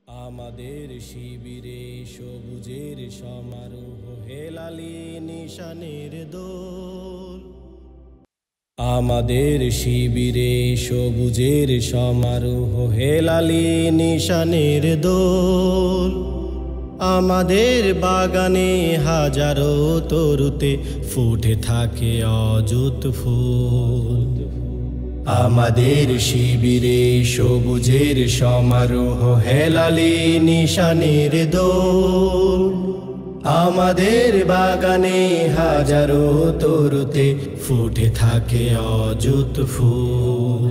আমাদের শিবিরে সবুজের সমারোহ হেলালি নিশানের দোল। আমাদের শিবিরে সবুজের সমারোহ হেলালি নিশানের দোল। আমাদের বাগানে হাজারো তরুতে ফুটে থাকে অযুত ফুল। আমাদের শিবিরে সবুজের সমারোহ হেলালি নিশানের দোল। আমাদের বাগানে হাজারো তরুতে ফুটে থাকে অযুত ফুল।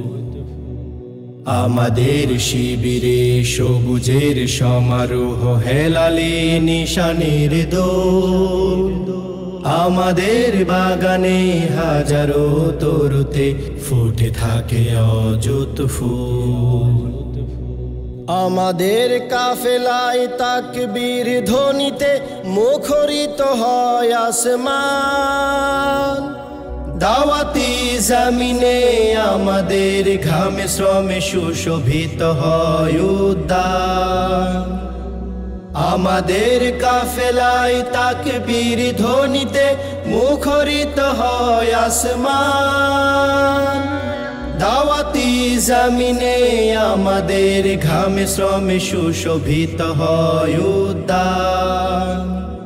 আমাদের শিবিরে সবুজের সমারোহ হেলালি নিশানের দোল। আমাদের বাগানে হাজারো তরুতে ফুটে থাকে অযুত ফুল। আমাদের কাফেলায় তাকবীর ধ্বনিতে মুখরিত হয় আসমান। দাওয়াতি জমিনে আমাদের ঘামে শ্রমে সুশোভিত হয় উদ্যান। আমাদের কাফেলায় তাকবীর ধ্বনিতে মুখরিত হয় আসমান। দাওয়াতি জমিনে আমাদের ঘামে শ্রমে সুশোভিত হয় উদ্যান।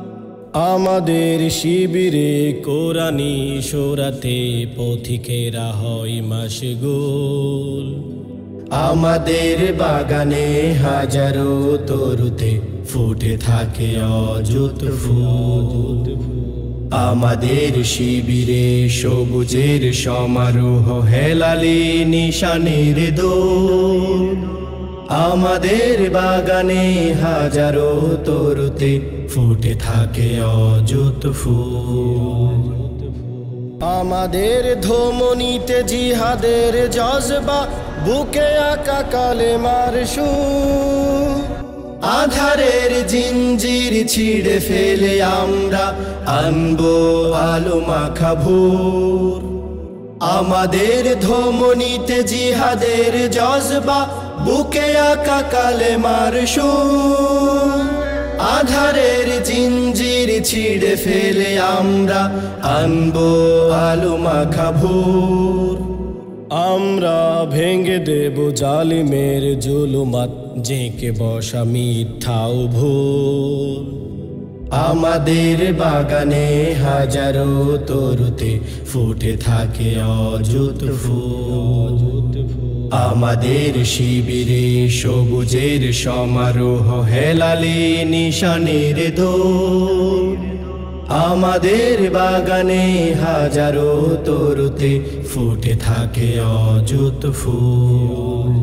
আমাদের শিবিরে কোরআনী সূরাতে পথিকেরা হয় মাশগুল। আমাদের বাগানে হাজারো তরুতে ফুটে থাকে অযুত ফুল। আমাদের শিবিরে সবুজের সমারোহ হেলালি নিশানের দোল। আমাদের বাগানে হাজারো তরুতে ফুটে থাকে অযুত ফুল। আমাদের ধমনীতে জিহাদের জজবা, বুকে আঁকা কালেমার সুর। আধারের জিঞ্জির ছিঁড়ে ফেলে আমরা আনবো আলো মাখা ভোর। আমাদের ধমনীতে জিহাদের জজবা, বুকে আঁকা কালেমার সুর। আধারের জিঞ্জির ছিঁড়ে ফেলে আমরা আনবো আলো মাখা ভোর। আমরা ভেঙে দেব জালিমের জুলুমাত, জেঁকে বসা মিথ্যাও ভুল। আমাদের বাগানে হাজারো তরুতে ফুটে থাকে অযুত ফুল। আমাদের শিবিরে সবুজের সমারোহ হেলালি নিশানের দোল। আমাদের বাগানে হাজারো তরুতে ফুটে থাকে অযুত ফুল।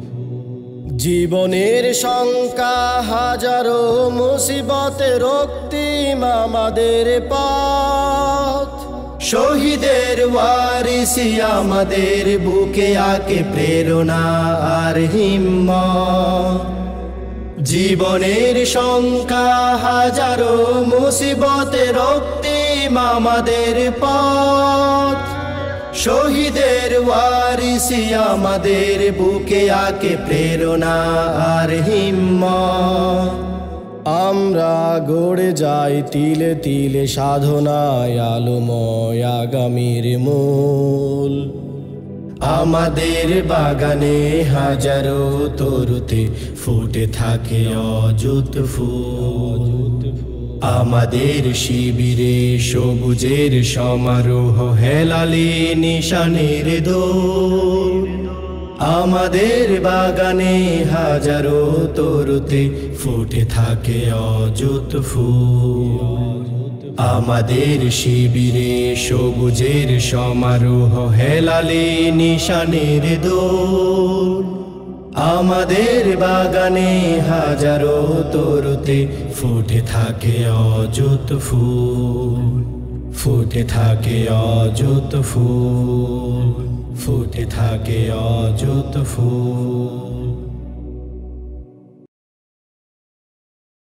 জীবনের শঙ্কা হাজারো মুসিবতে রক্তিম আমাদের পথ। শহীদের ওয়ারিসি আমাদের বুকে আঁকে প্রেরণা আর হিম্মত। জীবনের শঙ্কা হাজারো মুসিবতে রক্তিম আমাদের পথ। শহীদের ওয়ারিসি আমাদের বুকে আঁকে প্রেরণা আর হিম্মত। আমরা গড়ে যাই তিলে তিলে সাধনায় আলোময় আগামীর মূল। আমাদের বাগানে হাজারো তরুতে ফুটে থাকে অযুত ফুল। আমাদের শিবিরে সবুজের সমারোহ হেলালি নিশানের দোল। আমাদের বাগানে হাজারো তরুতে ফুটে থাকে অযুত ফুল। আমাদের শিবিরে সবুজের সমারোহ হেলালি নিশানের দোল। আমাদের বাগানে হাজারো তরুতে ফুটে থাকে অযুত ফুল। ফুটে থাকে অযুত ফুল। ফুটে থাকে অযুত ফুল।